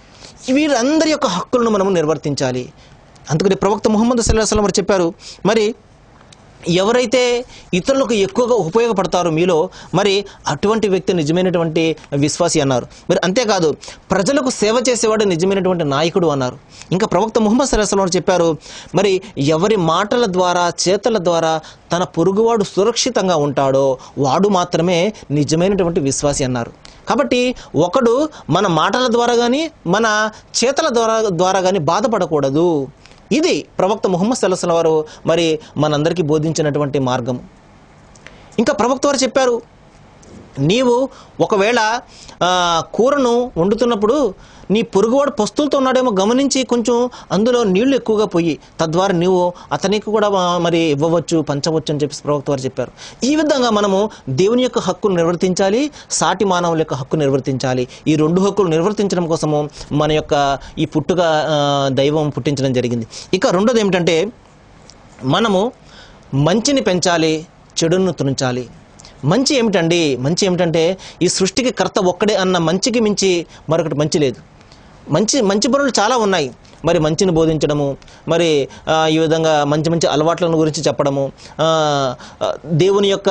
వీరందరి యొక్క హక్కులను మనము నిర్వర్తించాలి. అందుకని ప్రవక్త ముహమ్మద్ సల్లల్లాహు అలైహి వసల్లం వారు చెప్పారు, మరి ఎవరైతే ఇతరులకు ఎక్కువగా ఉపయోగపడతారో మీలో, మరి అటువంటి వ్యక్తి నిజమైనటువంటి విశ్వాసి అన్నారు. మరి అంతేకాదు ప్రజలకు సేవ చేసేవాడు నిజమైనటువంటి నాయకుడు అన్నారు. ఇంకా ప్రవక్త ముహమ్మద్ సల్లల్లాహు అలైహి వసల్లం చెప్పారు, మరి ఎవరి మాటల ద్వారా చేతల ద్వారా తన పొరుగువాడు సురక్షితంగా ఉంటాడో వాడు మాత్రమే నిజమైనటువంటి విశ్వాసి అన్నారు. కాబట్టి ఒకడు మన మాటల ద్వారా కానీ మన చేతల ద్వారా ద్వారా కానీ బాధపడకూడదు. ఇది ప్రవక్త ముహమ్మద్ సల్లల్లాహు అలైహి వసల్లం వారు మరి మనందరికీ బోధించినటువంటి మార్గం. ఇంకా ప్రవక్త వారు చెప్పారు, నీవు ఒకవేళ కూరను వండుతున్నప్పుడు నీ పొరుగువాడు పస్తులతో ఉన్నాడేమో గమనించి కొంచెం అందులో నీళ్లు ఎక్కువగా పోయి, తద్వారా నీవు అతనికి కూడా మరి ఇవ్వవచ్చు, పంచవచ్చు అని చెప్పి ప్రవక్త వారు చెప్పారు. ఈ విధంగా మనము దేవుని యొక్క హక్కును నిర్వర్తించాలి, సాటి మానవుల యొక్క హక్కు నిర్వర్తించాలి. ఈ రెండు హక్కులు నిర్వర్తించడం కోసము మన యొక్క ఈ పుట్టుక దైవం పుట్టించడం జరిగింది. ఇక రెండోది ఏమిటంటే, మనము మంచిని పెంచాలి, చెడును తుంచాలి. మంచి ఏమిటండి? మంచి ఏమిటంటే ఈ సృష్టికి కర్త ఒక్కడే అన్న మంచికి మించి మరొకటి మంచి లేదు. మంచి మంచి పనులు చాలా ఉన్నాయి. మరి మంచిని బోధించడము, మరి ఈ విధంగా మంచి మంచి అలవాట్లను గురించి చెప్పడము, దేవుని యొక్క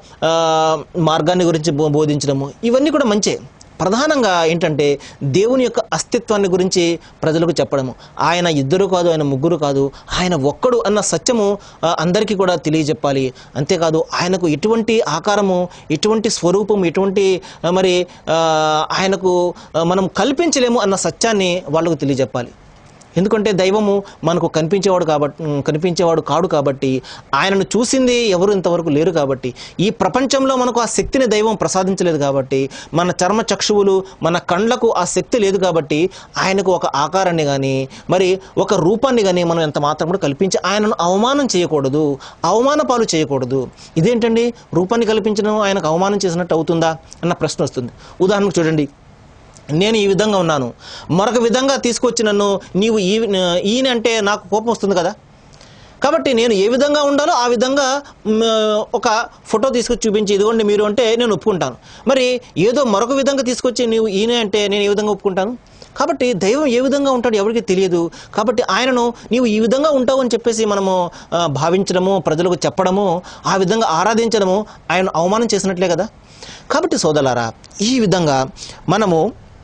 మార్గాన్ని గురించి బోధించడము, ఇవన్నీ కూడా మంచే. ప్రధానంగా ఏంటంటే దేవుని యొక్క అస్తిత్వాన్ని గురించి ప్రజలకు చెప్పడము. ఆయన ఇద్దరు కాదు, ఆయన ముగ్గురు కాదు, ఆయన ఒక్కడు అన్న సత్యము అందరికీ కూడా తెలియజెప్పాలి. అంతేకాదు ఆయనకు ఎటువంటి ఆకారము, ఎటువంటి స్వరూపం, ఎటువంటి మరి ఆయనకు మనం కల్పించలేము అన్న సత్యాన్ని వాళ్ళకు తెలియజెప్పాలి. ఎందుకంటే దైవము మనకు కనిపించేవాడు కాబట్టి కనిపించేవాడు కాడు కాబట్టి, ఆయనను చూసింది ఎవరు ఇంతవరకు లేరు కాబట్టి, ఈ ప్రపంచంలో మనకు ఆ శక్తిని దైవం ప్రసాదించలేదు కాబట్టి, మన చర్మ చక్షువులు మన కండ్లకు ఆ శక్తి లేదు కాబట్టి, ఆయనకు ఒక ఆకారాన్ని కానీ మరి ఒక రూపాన్ని కానీ మనం ఎంత మాత్రం కూడా కల్పించి ఆయనను అవమానం చేయకూడదు, అవమాన పాలు చేయకూడదు. ఇదేంటండి, రూపాన్ని కల్పించడం ఆయనకు అవమానం చేసినట్టు అవుతుందా అన్న ప్రశ్న వస్తుంది. ఉదాహరణకు చూడండి, నేను ఈ విధంగా ఉన్నాను, మరొక విధంగా తీసుకొచ్చి నన్ను నీవు ఈ ఈయన అంటే నాకు కోపం వస్తుంది కదా. కాబట్టి నేను ఏ విధంగా ఉండాలో ఆ విధంగా ఒక ఫోటో తీసుకొచ్చి చూపించి ఇదిగోండి మీరు అంటే నేను ఒప్పుకుంటాను. మరి ఏదో మరొక విధంగా తీసుకొచ్చి నీవు ఈయన అంటే నేను ఏ విధంగా ఒప్పుకుంటాను? కాబట్టి దైవం ఏ విధంగా ఉంటాడో ఎవరికి తెలియదు. కాబట్టి ఆయనను నీవు ఈ విధంగా ఉంటావు అని చెప్పేసి మనము భావించడము, ప్రజలకు చెప్పడము, ఆ విధంగా ఆరాధించడము ఆయన అవమానం చేసినట్లే కదా. కాబట్టి సోదరులారా, ఈ విధంగా మనము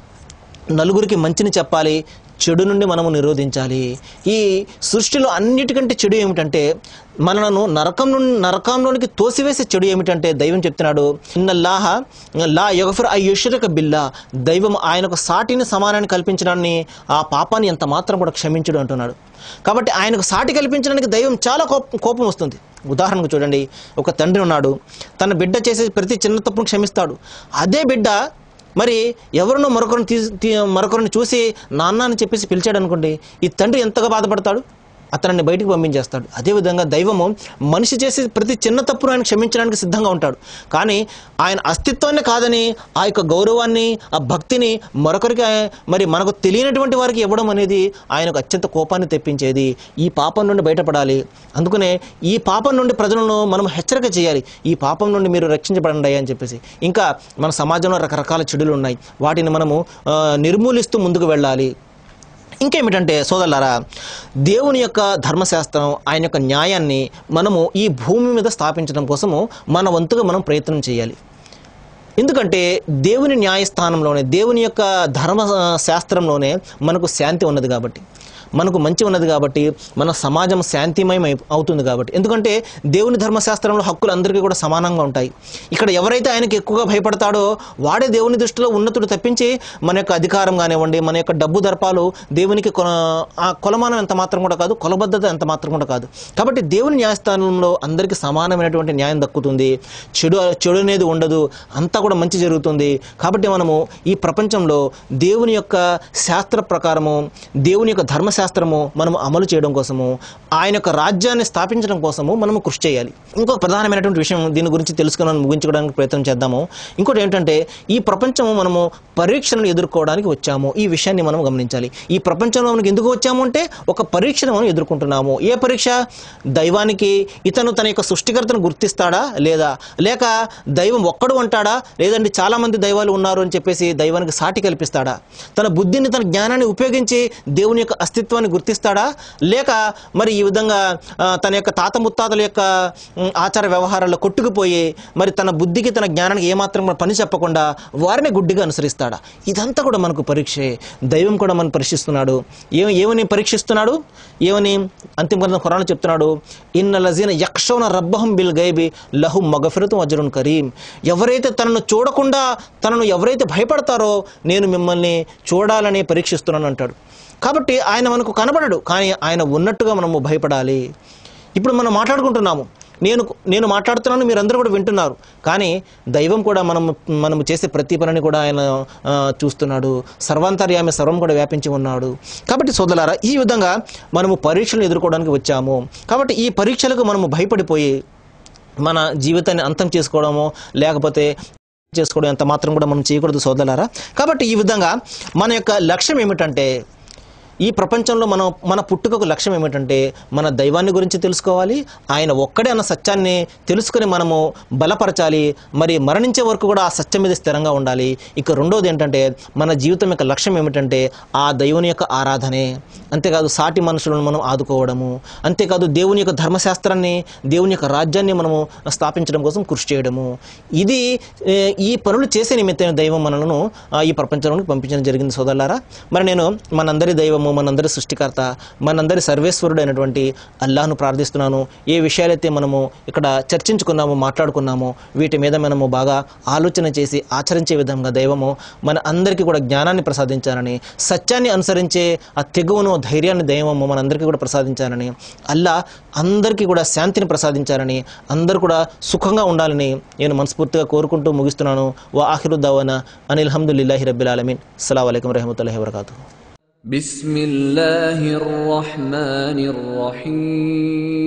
నలుగురికి మంచిని చెప్పాలి, చెడు నుండి మనము నిరోధించాలి. ఈ సృష్టిలో అన్నిటికంటే చెడు ఏమిటంటే, మనను నరకం నుండి నరకంలోనికి తోసివేసే చెడు ఏమిటంటే దైవం చెప్తున్నాడు, ఇన్నల్లాహ లా యగ్ఫిర్ అన్ యుష్రక బిల్లా, దైవం ఆయనకు సాటిని సమానాన్ని కల్పించడాన్ని, ఆ పాపాన్ని ఎంత మాత్రం కూడా క్షమించడు అంటున్నాడు. కాబట్టి ఆయనకు సాటి కల్పించడానికి దైవం చాలా కోపం వస్తుంది. ఉదాహరణకు చూడండి, ఒక తండ్రి ఉన్నాడు, తన బిడ్డ చేసే ప్రతి చిన్న తప్పును క్షమిస్తాడు. అదే బిడ్డ మరి ఎవరినో మరొకరిని తీ మరొకరిని చూసి నాన్న అని చెప్పేసి పిలిచాడు అనుకోండి, ఈ తండ్రి ఎంతగా బాధపడతాడు, అతన్ని బయటికి పంపించేస్తాడు. అదేవిధంగా దైవము మనిషి చేసే ప్రతి చిన్న తప్పును ఆయన క్షమించడానికి సిద్ధంగా ఉంటాడు. కానీ ఆయన అస్తిత్వాన్ని కాదని ఆ యొక్క గౌరవాన్ని, ఆ భక్తిని మరొకరికి మరి మనకు తెలియనటువంటి వారికి ఇవ్వడం అనేది ఆయనకు అత్యంత కోపాన్ని తెప్పించేది. ఈ పాపం నుండి బయటపడాలి. అందుకనే ఈ పాపం నుండి ప్రజలను మనం హెచ్చరిక చేయాలి, ఈ పాపం నుండి మీరు రక్షించబడండి అని చెప్పేసి. ఇంకా మన సమాజంలో రకరకాల చెడులు ఉన్నాయి, వాటిని మనము నిర్మూలిస్తూ ముందుకు వెళ్ళాలి. ఇంకేమిటంటే సోదరులారా, దేవుని యొక్క ధర్మశాస్త్రం, ఆయన యొక్క న్యాయాన్ని మనము ఈ భూమి మీద స్థాపించడం కోసము మన వంతుగా మనం ప్రయత్నం చేయాలి. ఎందుకంటే దేవుని న్యాయస్థానంలోనే, దేవుని యొక్క ధర్మ శాస్త్రంలోనే మనకు శాంతి ఉన్నది కాబట్టి, మనకు మంచి ఉన్నది కాబట్టి, మన సమాజం శాంతిమయం అవుతుంది కాబట్టి. ఎందుకంటే దేవుని ధర్మశాస్త్రంలో హక్కులు అందరికీ కూడా సమానంగా ఉంటాయి. ఇక్కడ ఎవరైతే ఆయనకి ఎక్కువగా భయపడతాడో వాడే దేవుని దృష్టిలో ఉన్నతుడు తప్పించి మన యొక్క అధికారం కానివ్వండి, మన యొక్క డబ్బు దర్పాలు దేవునికి ఆ కొలమానం ఎంత మాత్రం కూడా కాదు, కొలబద్ధత ఎంత మాత్రం కూడా కాదు. కాబట్టి దేవుని న్యాయస్థానంలో అందరికీ సమానమైనటువంటి న్యాయం దక్కుతుంది. చెడు చెడు అనేది ఉండదు, అంతా కూడా మంచి జరుగుతుంది. కాబట్టి మనము ఈ ప్రపంచంలో దేవుని యొక్క శాస్త్ర ప్రకారము, దేవుని యొక్క ధర్మశాస్త్ర ధర్మశాస్త్రము మనము అమలు చేయడం కోసము, ఆయన యొక్క రాజ్యాన్ని స్థాపించడం కోసము మనము కృషి చేయాలి. ఇంకొక ప్రధానమైనటువంటి విషయం దీని గురించి తెలుసుకుని ముగించుకోవడానికి ప్రయత్నం చేద్దాము. ఇంకోటి ఏంటంటే, ఈ ప్రపంచము మనము పరీక్షలను ఎదుర్కోవడానికి వచ్చాము. ఈ విషయాన్ని మనం గమనించాలి. ఈ ప్రపంచంలో మనకు ఎందుకు వచ్చాము అంటే ఒక పరీక్షను మనం ఎదుర్కొంటున్నాము. ఏ పరీక్ష? దైవానికి ఇతను తన యొక్క సృష్టికర్తను గుర్తిస్తాడా లేదా, లేక దైవం ఒక్కడు అంటాడా, లేదంటే చాలా మంది దైవాలు ఉన్నారు అని చెప్పేసి దైవానికి సాటి కల్పిస్తాడా, తన బుద్ధిని తన జ్ఞానాన్ని ఉపయోగించి దేవుని యొక్క అస్తిత్వాన్ని గుర్తిస్తాడా, లేక మరి ఈ విధంగా తన యొక్క తాత ముత్తాతల యొక్క ఆచార వ్యవహారాల్లో కొట్టుకుపోయి మరి తన బుద్ధికి తన జ్ఞానానికి ఏమాత్రం పని చెప్పకుండా వారిని గుడ్డిగా అనుసరిస్తాడా? ఇదంతా కూడా మనకు పరీక్షే. దైవం కూడా మనం పరీక్షిస్తున్నాడు. ఏ ఏమని పరీక్షిస్తున్నాడు? ఏమని అంతిమ గ్రంథం ఖురాన్ చెప్తున్నాడు, ఇన్న లజీన యక్షౌన రబ్బహం బిల్ గైబి లహుం మగఫిరతుం అజ్రున్ కరీం. ఎవరైతే తనను చూడకుండా తనను ఎవరైతే భయపడతారో నేను మిమ్మల్ని చూడాలని పరీక్షిస్తున్నాను అంటాడు. కాబట్టి ఆయన మనకు కనబడడు, కానీ ఆయన ఉన్నట్టుగా మనము భయపడాలి. ఇప్పుడు మనం మాట్లాడుకుంటున్నాము, నేను నేను మాట్లాడుతున్నాను, మీరందరూ కూడా వింటున్నారు, కానీ దైవం కూడా మనం మనము చేసే ప్రతి పనిని కూడా ఆయన చూస్తున్నాడు. సర్వాంతర్యామి సర్వం కూడా వ్యాపించి ఉన్నాడు. కాబట్టి సోదరులారా, ఈ విధంగా మనము పరీక్షలను ఎదుర్కోవడానికి వచ్చాము. కాబట్టి ఈ పరీక్షలకు మనము భయపడిపోయి మన జీవితాన్ని అంతం చేసుకోవడమో లేకపోతే చేసుకోవడం ఎంత మాత్రం కూడా మనం చేయకూడదు సోదరులారా. కాబట్టి ఈ విధంగా మన యొక్క లక్ష్యం ఏమిటంటే, ఈ ప్రపంచంలో మనం మన పుట్టుకకు లక్ష్యం ఏమిటంటే మన దైవాన్ని గురించి తెలుసుకోవాలి, ఆయన ఒక్కడే అన్న సత్యాన్ని తెలుసుకొని మనము బలపరచాలి, మరి మరణించే వరకు కూడా ఆ సత్యం మీద స్థిరంగా ఉండాలి. ఇక రెండోది ఏంటంటే, మన జీవితం యొక్క లక్ష్యం ఏమిటంటే ఆ దేవుని యొక్క ఆరాధనే. అంతేకాదు సాటి మనుషులను మనం ఆదుకోవడము, అంతేకాదు దేవుని యొక్క ధర్మశాస్త్రాన్ని, దేవుని యొక్క రాజ్యాన్ని మనము స్థాపించడం కోసం కృషి చేయడము. ఇది ఈ పనులు చేసే నిమిత్తం దైవం మనలను ఈ ప్రపంచంలోకి పంపించడం జరిగింది సోదరులారా. మరి నేను మనందరి దైవము, మనందరి సృష్టికర్త, మనందరి సర్వేశ్వరుడు అయినటువంటి అల్లాహ్ను ప్రార్థిస్తున్నాను. ఏ విషయాలైతే మనము ఇక్కడ చర్చించుకున్నామో, మాట్లాడుకున్నామో వీటి మీద మనము బాగా ఆలోచన చేసి ఆచరించే విధంగా దైవము మన అందరికీ కూడా జ్ఞానాన్ని ప్రసాదించాలని, సత్యాన్ని అనుసరించే ఆ తెగువను, ధైర్యాన్ని దైవము మనందరికీ కూడా ప్రసాదించాలని, అల్లా అందరికీ కూడా శాంతిని ప్రసాదించాలని, అందరూ కూడా సుఖంగా ఉండాలని నేను మనస్ఫూర్తిగా కోరుకుంటూ ముగిస్తున్నాను. వా ఆఖిరు దవానా అనిల్ హమ్దులిల్లాహి రబ్బిల్ ఆలమీన్. అస్సలాము అలైకుం వరహ్మతుల్లాహి వబరకాతుహు. బిస్మిల్లాహిర్ రహ్మానిర్ రహీం.